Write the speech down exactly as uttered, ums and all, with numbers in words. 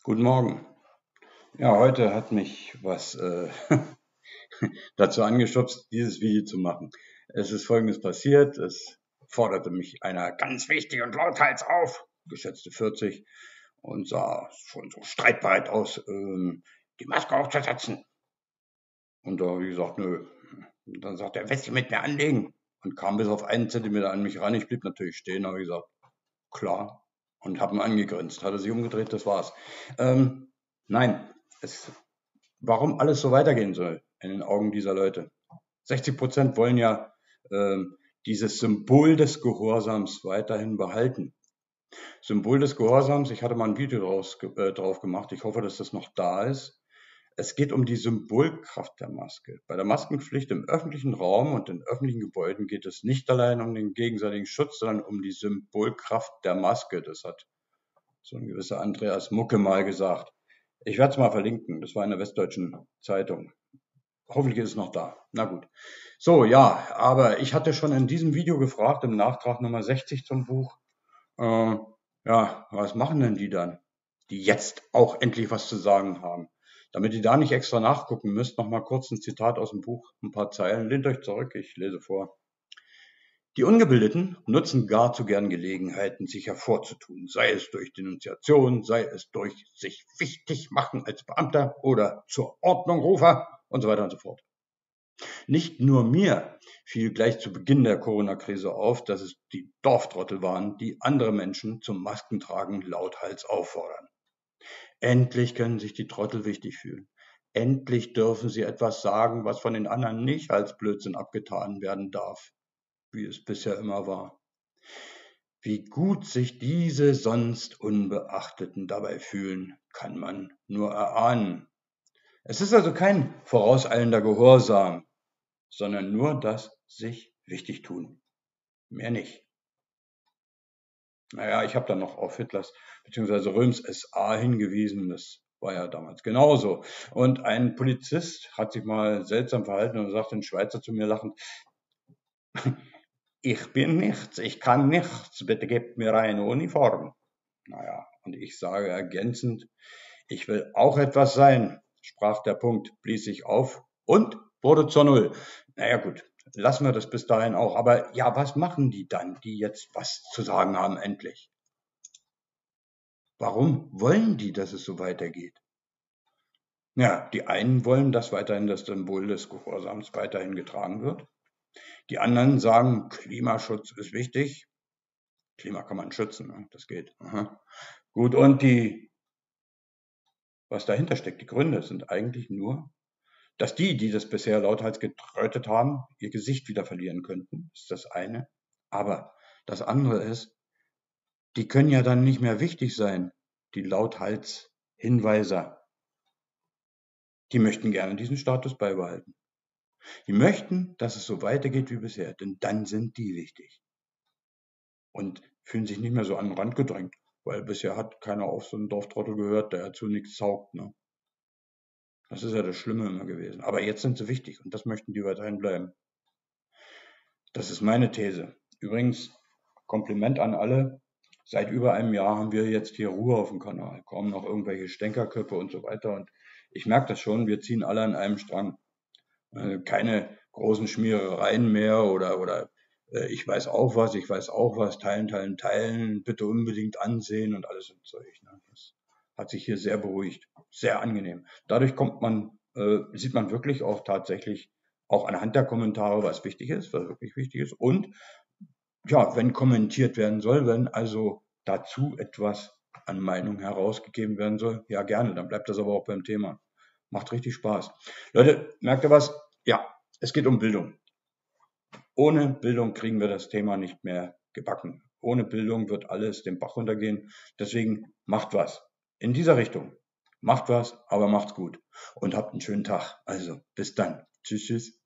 Guten Morgen. Ja, heute hat mich was äh, dazu angeschubst, dieses Video zu machen. Es ist Folgendes passiert. Es forderte mich einer ganz wichtig und lauthals auf, geschätzte vierzig, und sah schon so streitbereit aus, ähm, die Maske aufzusetzen. Und da habe ich gesagt, nö. Und dann sagt er, willst du mit mir anlegen? Und kam bis auf einen Zentimeter an mich ran. Ich blieb natürlich stehen, habe gesagt, klar. Und habe ihn angegrinst. Hat er sich umgedreht, das war's. Ähm, nein, es warum alles so weitergehen soll in den Augen dieser Leute. sechzig Prozent wollen ja ähm, dieses Symbol des Gehorsams weiterhin behalten. Symbol des Gehorsams, ich hatte mal ein Video draus, äh, drauf gemacht, ich hoffe, dass das noch da ist. Es geht um die Symbolkraft der Maske. Bei der Maskenpflicht im öffentlichen Raum und in öffentlichen Gebäuden geht es nicht allein um den gegenseitigen Schutz, sondern um die Symbolkraft der Maske. Das hat so ein gewisser Andreas Mucke mal gesagt. Ich werde es mal verlinken. Das war in der Westdeutschen Zeitung. Hoffentlich ist es noch da. Na gut. So, ja, aber ich hatte schon in diesem Video gefragt, im Nachtrag Nummer sechzig zum Buch, äh, ja, was machen denn die dann, die jetzt auch endlich was zu sagen haben? Damit ihr da nicht extra nachgucken müsst, noch mal kurz ein Zitat aus dem Buch, ein paar Zeilen. Lehnt euch zurück, ich lese vor. Die Ungebildeten nutzen gar zu gern Gelegenheiten, sich hervorzutun, sei es durch Denunziation, sei es durch sich wichtig machen als Beamter oder zur Ordnung Rufer und so weiter und so fort. Nicht nur mir fiel gleich zu Beginn der Corona-Krise auf, dass es die Dorftrottel waren, die andere Menschen zum Maskentragen lauthals auffordern. Endlich können sich die Trottel wichtig fühlen. Endlich dürfen sie etwas sagen, was von den anderen nicht als Blödsinn abgetan werden darf, wie es bisher immer war. Wie gut sich diese sonst Unbeachteten dabei fühlen, kann man nur erahnen. Es ist also kein vorauseilender Gehorsam, sondern nur das sich wichtig tun. Mehr nicht. Naja, ich habe dann noch auf Hitlers bzw. Röms S A hingewiesen, das war ja damals genauso. Und ein Polizist hat sich mal seltsam verhalten und sagt ein Schweizer zu mir lachend, ich bin nichts, ich kann nichts, bitte gebt mir eine Uniform. Naja, und ich sage ergänzend, ich will auch etwas sein, sprach der Punkt, blies sich auf und wurde zur Null. Naja gut, lassen wir das bis dahin auch. Aber ja, was machen die dann, die jetzt was zu sagen haben endlich? Warum wollen die, dass es so weitergeht? Ja, die einen wollen, dass weiterhin das Symbol des Gehorsams weiterhin getragen wird. Die anderen sagen, Klimaschutz ist wichtig. Klima kann man schützen, ne? Das geht. Aha. Gut, und die, was dahinter steckt, die Gründe sind eigentlich nur, dass die, die das bisher lauthals getrötet haben, ihr Gesicht wieder verlieren könnten, ist das eine. Aber das andere ist, die können ja dann nicht mehr wichtig sein, die lauthals Hinweiser. Die möchten gerne diesen Status beibehalten. Die möchten, dass es so weitergeht wie bisher, denn dann sind die wichtig. Und fühlen sich nicht mehr so an den Rand gedrängt, weil bisher hat keiner auf so einen Dorftrottel gehört, der ja zu nichts taugt. Ne? Das ist ja das Schlimme immer gewesen. Aber jetzt sind sie wichtig und das möchten die weiterhin bleiben. Das ist meine These. Übrigens, Kompliment an alle. Seit über einem Jahr haben wir jetzt hier Ruhe auf dem Kanal. Kaum noch irgendwelche Stänkerköpfe und so weiter. Und ich merke das schon, wir ziehen alle an einem Strang. Äh, keine großen Schmierereien mehr oder, oder äh, ich weiß auch was, ich weiß auch was, teilen, teilen, teilen, bitte unbedingt ansehen und alles so Zeug. Ne? Das hat sich hier sehr beruhigt, sehr angenehm. Dadurch kommt man, äh, sieht man wirklich auch tatsächlich auch anhand der Kommentare, was wichtig ist, was wirklich wichtig ist. Und ja, wenn kommentiert werden soll, wenn also dazu etwas an Meinung herausgegeben werden soll, ja gerne, dann bleibt das aber auch beim Thema. Macht richtig Spaß. Leute, merkt ihr was? Ja, es geht um Bildung. Ohne Bildung kriegen wir das Thema nicht mehr gebacken. Ohne Bildung wird alles den Bach runtergehen. Deswegen macht was. In dieser Richtung. Macht was, aber macht's gut. Und habt einen schönen Tag. Also, bis dann. Tschüss, tschüss.